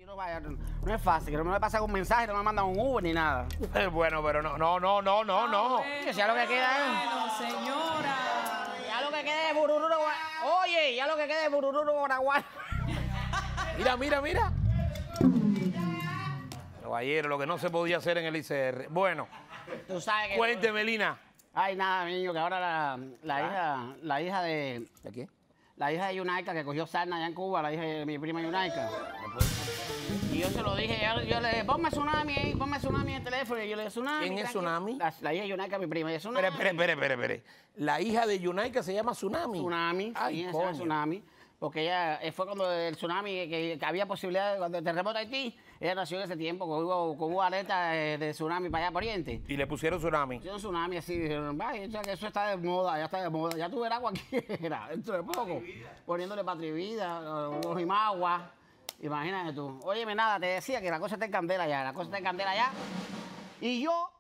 no, vaya, no es fácil, que no me pasa un mensaje, no me mandan un Uber ni nada. Bueno, pero no. Bueno, Ya lo que queda es... bueno, señora. Ya lo que queda es burururu. Oye, ya lo que queda es burururu Paraguay. Mira. Caballero, lo que no se podía hacer en el ICR. Bueno, Tú sabes que... cuénteme, Lina. Ay, nada, niño, que ahora la hija de... ¿De qué? La hija de Yunaika, que cogió sarna allá en Cuba, la hija de mi prima Yunaika. Y yo se lo dije, yo le dije, ponme Tsunami en el teléfono. Y yo le dije, Tsunami. ¿Quién es tranquilo. Tsunami? La hija de Yunaika, mi prima. Y Tsunami. Espere. La hija de Yunaika se llama Tsunami. Tsunami, Ay, sí, ella se coño. llama Tsunami. Porque ella fue cuando el tsunami, que había posibilidad, cuando el terremoto de Haití, ella nació en ese tiempo, que hubo alerta de tsunami para allá por Oriente. Y le pusieron Tsunami. Yo un tsunami así, dijeron, vaya, que eso está de moda, ya está de moda. Ya tú verás cualquiera, dentro de poco, poniéndole Patrivida, los Imagua. Imagínate tú. Óyeme, nada, te decía que la cosa está en candela ya, Y yo